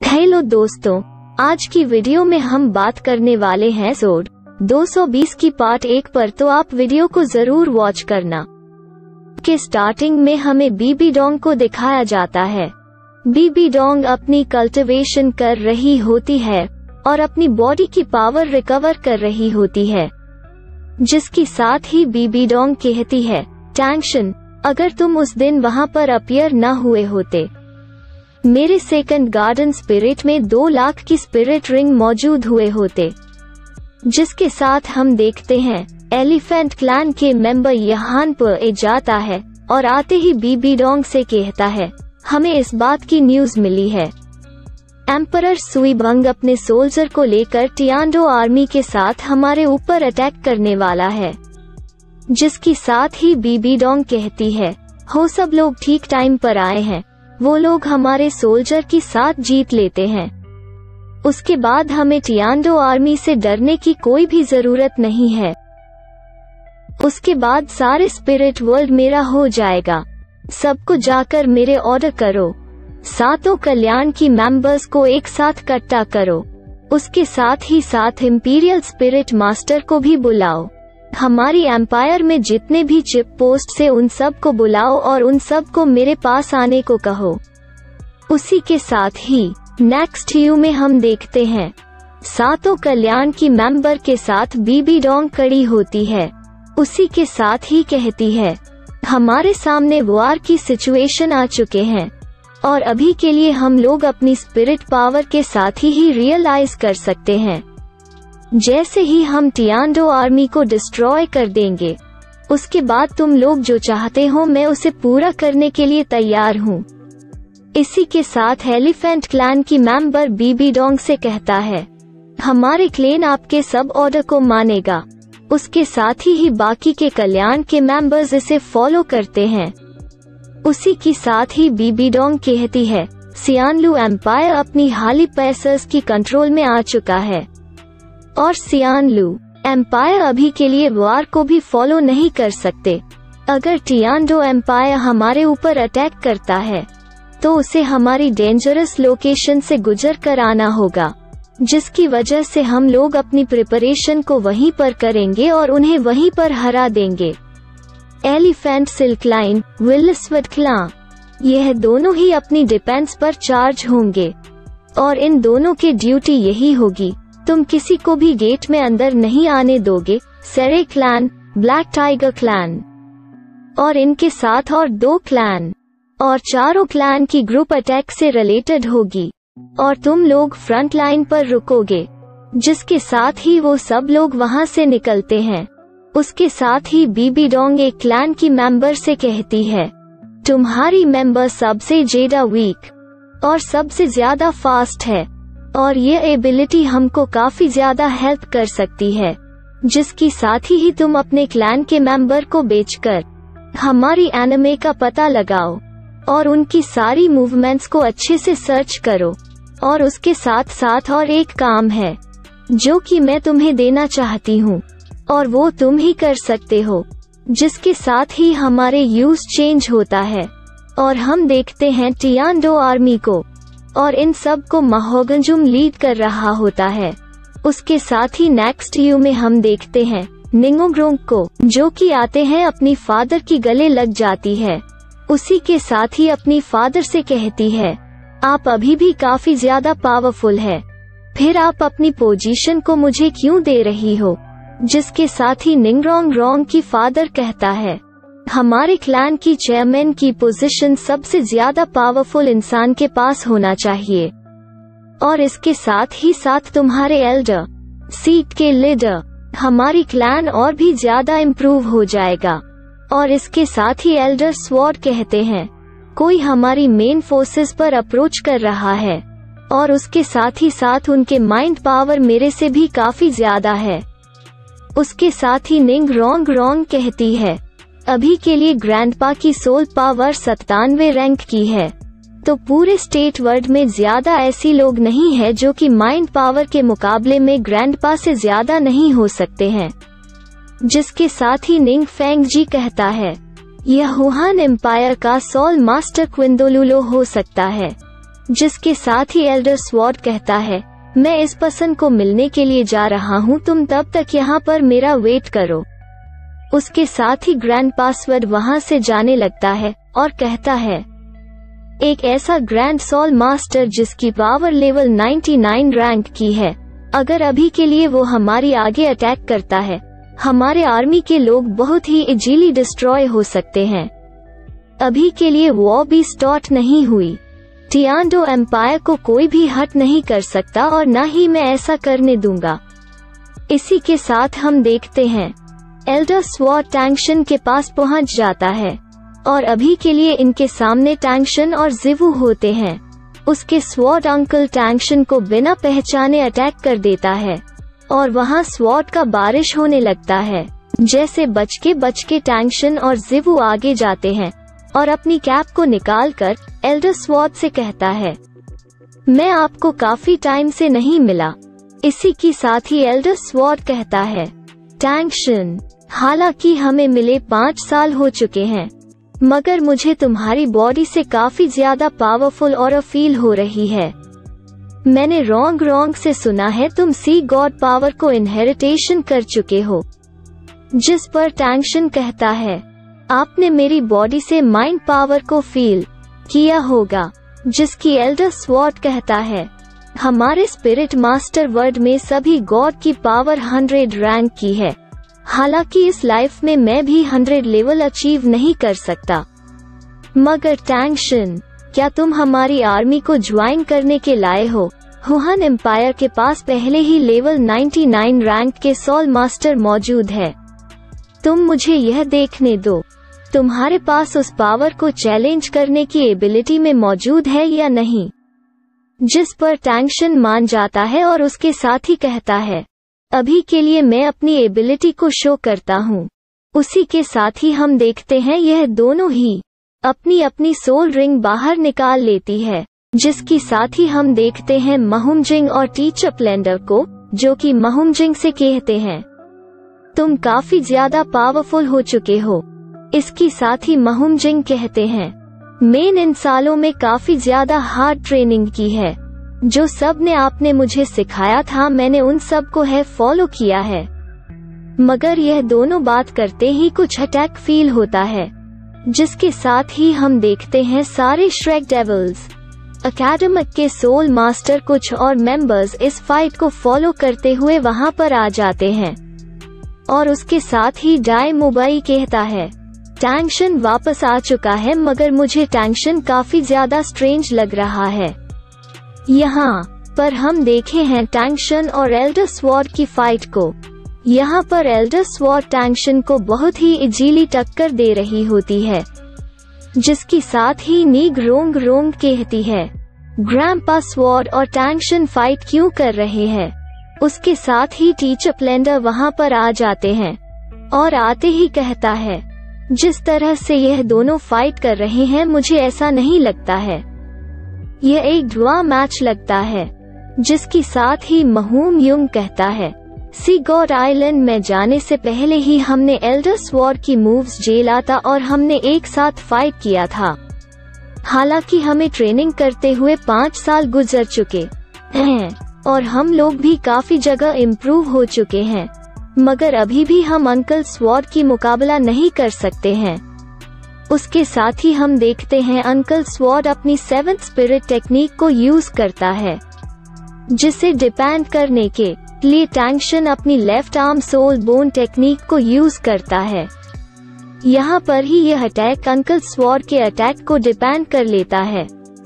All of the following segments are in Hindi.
हेलो दोस्तों, आज की वीडियो में हम बात करने वाले हैं एपिसोड 220 की पार्ट 1 पर, तो आप वीडियो को जरूर वॉच करना। के स्टार्टिंग में हमें बीबी डोंग को दिखाया जाता है। बीबी डोंग अपनी कल्टीवेशन कर रही होती है और अपनी बॉडी की पावर रिकवर कर रही होती है, जिसकी साथ ही बीबी डोंग कहती है, टैंक्शन, अगर तुम उस दिन वहां पर अपीयर न हुए होते, मेरे सेकंड गार्डन स्पिरिट में 2 लाख की स्पिरिट रिंग मौजूद हुए होते। जिसके साथ हम देखते हैं एलिफेंट क्लैन के मेंबर यहाँ पर जाता है और आते ही बीबी डोंग से कहता है, हमें इस बात की न्यूज मिली है, एम्परर सुई बंग अपने सोल्जर को लेकर टियानडो आर्मी के साथ हमारे ऊपर अटैक करने वाला है। जिसकी साथ ही बीबी डोंग कहती है, हो सब लोग ठीक टाइम पर आए हैं, वो लोग हमारे सोल्जर की साथ जीत लेते हैं। उसके बाद हमें टियानडो आर्मी से डरने की कोई भी जरूरत नहीं है। उसके बाद सारे स्पिरिट वर्ल्ड मेरा हो जाएगा, सबको जाकर मेरे ऑर्डर करो, सातों कल्याण की मेंबर्स को एक साथ इकट्ठा करो, उसके साथ ही साथ इंपीरियल स्पिरिट मास्टर को भी बुलाओ, हमारी एम्पायर में जितने भी चिप पोस्ट से उन सब को बुलाओ और उन सब को मेरे पास आने को कहो। उसी के साथ ही नेक्स्ट यू में हम देखते हैं सातों कल्याण की मेंबर के साथ बीबी डोंग खड़ी होती है। उसी के साथ ही कहती है, हमारे सामने वॉर की सिचुएशन आ चुके हैं और अभी के लिए हम लोग अपनी स्पिरिट पावर के साथ ही रियलाइज कर सकते हैं। जैसे ही हम टियानडो आर्मी को डिस्ट्रॉय कर देंगे, उसके बाद तुम लोग जो चाहते हो मैं उसे पूरा करने के लिए तैयार हूँ। इसी के साथ एलिफेंट क्लैन की मेंबर बीबी डोंग से कहता है, हमारे क्लैन आपके सब ऑर्डर को मानेगा। उसके साथ ही बाकी के कल्याण के मेंबर्स इसे फॉलो करते हैं। उसी की साथ ही बीबी डोंग कहती है, सियानलू एम्पायर अपनी हाली पैसर्स की कंट्रोल में आ चुका है और सियानलू एम्पायर अभी के लिए वॉर को भी फॉलो नहीं कर सकते। अगर टियानडो एम्पायर हमारे ऊपर अटैक करता है तो उसे हमारी डेंजरस लोकेशन से गुजर कर आना होगा, जिसकी वजह से हम लोग अपनी प्रिपरेशन को वहीं पर करेंगे और उन्हें वहीं पर हरा देंगे। एलिफेंट सिल्क लाइन, विल्सवुड क्लैन, यह दोनों ही अपनी डिफेंस पर चार्ज होंगे और इन दोनों के ड्यूटी यही होगी, तुम किसी को भी गेट में अंदर नहीं आने दोगे। सेरे क्लैन, ब्लैक टाइगर क्लैन और इनके साथ और 2 क्लैन और चारों क्लैन की ग्रुप अटैक से रिलेटेड होगी और तुम लोग फ्रंट लाइन पर रुकोगे। जिसके साथ ही वो सब लोग वहां से निकलते हैं। उसके साथ ही बीबी डोंग एक क्लैन की मेंबर से कहती है, तुम्हारी मेंबर सबसे ज्यादा वीक और सबसे ज्यादा फास्ट है और ये एबिलिटी हमको काफी ज्यादा हेल्प कर सकती है। जिसकी साथ ही तुम अपने क्लैन के मेंबर को बेचकर हमारी एनिमे का पता लगाओ और उनकी सारी मूवमेंट्स को अच्छे से सर्च करो। और उसके साथ साथ और एक काम है जो कि मैं तुम्हें देना चाहती हूँ और वो तुम ही कर सकते हो। जिसके साथ ही हमारे यूज चेंज होता है और हम देखते हैं टियानडो आर्मी को और इन सब को महोगंजुम लीड कर रहा होता है। उसके साथ ही नेक्स्ट यू में हम देखते हैं निंगोग्रोंग को, जो कि आते हैं अपनी फादर की गले लग जाती है। उसी के साथ ही अपनी फादर से कहती है, आप अभी भी काफी ज्यादा पावरफुल है, फिर आप अपनी पोजीशन को मुझे क्यों दे रही हो। जिसके साथ ही निंगरोंग की फादर कहता है, हमारे क्लैन की चेयरमैन की पोजीशन सबसे ज्यादा पावरफुल इंसान के पास होना चाहिए और इसके साथ ही साथ तुम्हारे एल्डर सीट के लीडर हमारी क्लैन और भी ज्यादा इम्प्रूव हो जाएगा। और इसके साथ ही एल्डर स्वॉर्ड कहते हैं, कोई हमारी मेन फोर्सेस पर अप्रोच कर रहा है और उसके साथ ही साथ उनके माइंड पावर मेरे से भी काफी ज्यादा है। उसके साथ ही निंगरोंग कहती है, अभी के लिए ग्रैंडपा की सोल पावर 97 रैंक की है, तो पूरे स्टेट वर्ल्ड में ज्यादा ऐसी लोग नहीं है जो कि माइंड पावर के मुकाबले में ग्रैंडपा से ज्यादा नहीं हो सकते हैं। जिसके साथ ही निंग फेंग जी कहता है, यह हुहान एम्पायर का सोल मास्टर क्विंदोलुलो हो सकता है, जिसके साथ ही एल्डर स्वॉर्ड कहता है, मैं इस पर्सन को मिलने के लिए जा रहा हूँ, तुम तब तक यहाँ पर मेरा वेट करो। उसके साथ ही ग्रैंड पासवर्ड वहाँ से जाने लगता है और कहता है, एक ऐसा ग्रैंड सोल मास्टर जिसकी पावर लेवल 99 रैंक की है, अगर अभी के लिए वो हमारी आगे अटैक करता है, हमारे आर्मी के लोग बहुत ही इजीली डिस्ट्रॉय हो सकते हैं। अभी के लिए वॉर भी स्टार्ट नहीं हुई। टियान्डो एम्पायर को कोई भी हट नहीं कर सकता और न ही मैं ऐसा करने दूंगा। इसी के साथ हम देखते हैं एल्डर स्वॉर्ड टैंक्शन के पास पहुंच जाता है और अभी के लिए इनके सामने टैंक्शन और जिवू होते हैं। उसके स्वॉर्ड अंकल टैंक्शन को बिना पहचाने अटैक कर देता है और वहां स्वॉर्ड का बारिश होने लगता है। जैसे बचके टैंक्शन और जिवू आगे जाते हैं और अपनी कैप को निकालकर एल्डर स्वॉर्ड से कहता है, मैं आपको काफी टाइम से नहीं मिला। इसी के साथ ही एल्डर स्वॉर्ड कहता है, टैंक्शन, हालांकि हमें मिले 5 साल हो चुके हैं, मगर मुझे तुम्हारी बॉडी से काफी ज्यादा पावरफुल और फील हो रही है। मैंने रॉन्ग से सुना है तुम सी गॉड पावर को इनहेरिटेशन कर चुके हो। जिस पर टैंक्शन कहता है, आपने मेरी बॉडी से माइंड पावर को फील किया होगा। जिसकी एल्डर स्वॉर्ड कहता है, हमारे स्पिरिट मास्टर वर्ड में सभी गॉड की पावर 100 रैंक की है, हालांकि इस लाइफ में मैं भी 100 लेवल अचीव नहीं कर सकता। मगर टैंक्शन, क्या तुम हमारी आर्मी को ज्वाइन करने के लाए हो? हुहान एम्पायर के पास पहले ही लेवल 99 रैंक के सोल मास्टर मौजूद है। तुम मुझे यह देखने दो, तुम्हारे पास उस पावर को चैलेंज करने की एबिलिटी में मौजूद है या नहीं। जिस पर टैंक्शन मान जाता है और उसके साथ ही कहता है, अभी के लिए मैं अपनी एबिलिटी को शो करता हूँ। उसी के साथ ही हम देखते हैं यह दोनों ही अपनी अपनी सोल रिंग बाहर निकाल लेती है। जिसकी साथ ही हम देखते हैं महुमजिंग और टीचर प्लेंडर को, जो कि महुमजिंग से कहते हैं, तुम काफी ज्यादा पावरफुल हो चुके हो। इसकी साथ ही महुमजिंग कहते हैं, मैंने इन सालों में काफी ज्यादा हार्ड ट्रेनिंग की है। जो सब ने आपने मुझे सिखाया था मैंने उन सब को है फॉलो किया है। मगर यह दोनों बात करते ही कुछ अटैक फील होता है। जिसके साथ ही हम देखते हैं सारे श्रेक डेविल्स अकेडमिक के सोल मास्टर कुछ और मेंबर्स इस फाइट को फॉलो करते हुए वहां पर आ जाते हैं। और उसके साथ ही डाई मोबाई कहता है, टैंक्शन वापस आ चुका है, मगर मुझे टैंक्शन काफी ज्यादा स्ट्रेंज लग रहा है। यहाँ पर हम देखे हैं टैंक्शन और एल्डर स्वॉर्ड की फाइट को। यहाँ पर एल्डर स्वॉर्ड टैंक्शन को बहुत ही इजीली टक्कर दे रही होती है। जिसकी साथ ही नीग रोंग कहती है, ग्रैंडपा स्वॉर्ड और टैंक्शन फाइट क्यों कर रहे हैं? उसके साथ ही टीचर प्लेंडर वहाँ पर आ जाते हैं और आते ही कहता है, जिस तरह से यह दोनों फाइट कर रहे हैं मुझे ऐसा नहीं लगता है, यह एक ड्रॉ मैच लगता है। जिसकी साथ ही महूम युंग कहता है, सी गॉड आइलैंड में जाने से पहले ही हमने एल्डर स्वॉर्ड की मूव्स झेला था और हमने एक साथ फाइट किया था। हालांकि हमें ट्रेनिंग करते हुए 5 साल गुजर चुके हैं और हम लोग भी काफी जगह इम्प्रूव हो चुके हैं, मगर अभी भी हम अंकल स्वॉर्ड की मुकाबला नहीं कर सकते हैं। उसके साथ ही हम देखते हैं अंकल स्वॉर्ड अपनी 7th स्पिरिट टेक्निक को यूज करता है, जिसे डिपेंड करने के लिए टैंक्शन अपनी left arm soul bone technique को यूज करता है। यहाँ पर ही यह अटैक अंकल स्वॉर्ड के अटैक को डिपेंड कर लेता है।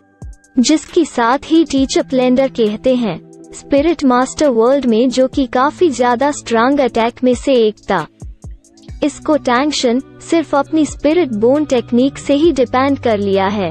जिसकी साथ ही टीचर प्लेंडर कहते हैं, स्पिरिट मास्टर वर्ल्ड में जो कि काफी ज्यादा स्ट्रांग अटैक में से एक था, इसको टैंक्शन सिर्फ अपनी स्पिरिट बोन टेक्निक से ही डिपेंड कर लिया है।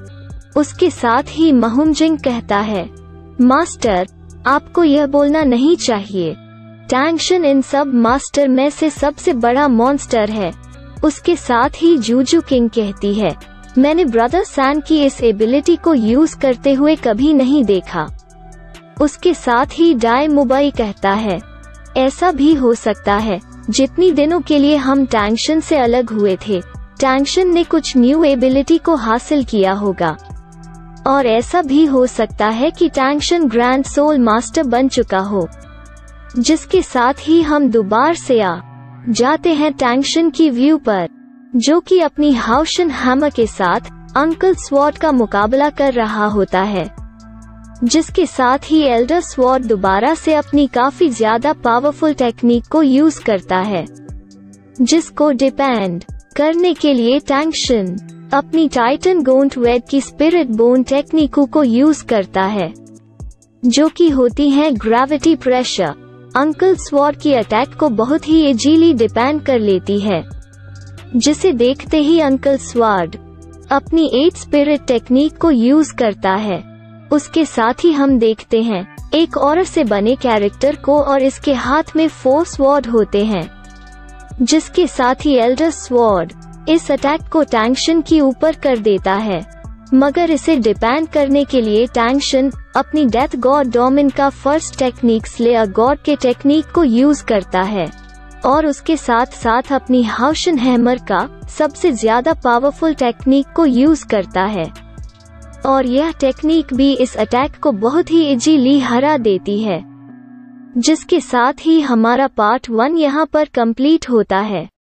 उसके साथ ही महुमजिंग कहता है, मास्टर आपको यह बोलना नहीं चाहिए, टैंक्शन इन सब मास्टर में से सबसे बड़ा मॉन्स्टर है। उसके साथ ही जूजू किंग कहती है, मैंने ब्रदर सैन की इस एबिलिटी को यूज करते हुए कभी नहीं देखा। उसके साथ ही डाई मोबाई कहता है, ऐसा भी हो सकता है जितनी दिनों के लिए हम टैंक्शन से अलग हुए थे, टैंक्शन ने कुछ न्यू एबिलिटी को हासिल किया होगा। और ऐसा भी हो सकता है कि टैंक्शन ग्रैंड सोल मास्टर बन चुका हो, जिसके साथ ही हम दोबारा से आ जाते हैं टैंक्शन की व्यू पर, जो कि अपनी हाउशन हैमर के साथ अंकल स्वॉर्ड का मुकाबला कर रहा होता है, जिसके साथ ही एल्डर स्वॉर्ड दोबारा से अपनी काफी ज्यादा पावरफुल टेक्निक को यूज करता है, जिसको डिपेंड करने के लिए टैंक्शन अपनी टाइटन गॉन्टवेट की स्पिरिट बोन टेक्निकों को यूज करता है, जो कि होती है ग्रेविटी प्रेशर। अंकल स्वॉर्ड की अटैक को बहुत ही इजीली डिपेंड कर लेती है, जिसे देखते ही अंकल स्वॉर्ड अपनी 8 स्पिरिट टेक्निक को यूज करता है। उसके साथ ही हम देखते हैं एक औरत से बने कैरेक्टर को और इसके हाथ में 4 स्वॉर्ड होते हैं, जिसके साथ ही एल्डर स्वॉर्ड इस अटैक को टैंक्शन की ऊपर कर देता है, मगर इसे डिपेंड करने के लिए टैंक्शन अपनी डेथ गॉड डोमिन का फर्स्ट टेक्निक स्लेयर गॉड के टेक्निक को यूज करता है और उसके साथ साथ अपनी हाउशन हैमर का सबसे ज्यादा पावरफुल टेक्निक को यूज करता है, और यह टेक्निक भी इस अटैक को बहुत ही इजीली हरा देती है, जिसके साथ ही हमारा पार्ट 1 यहाँ पर कंप्लीट होता है।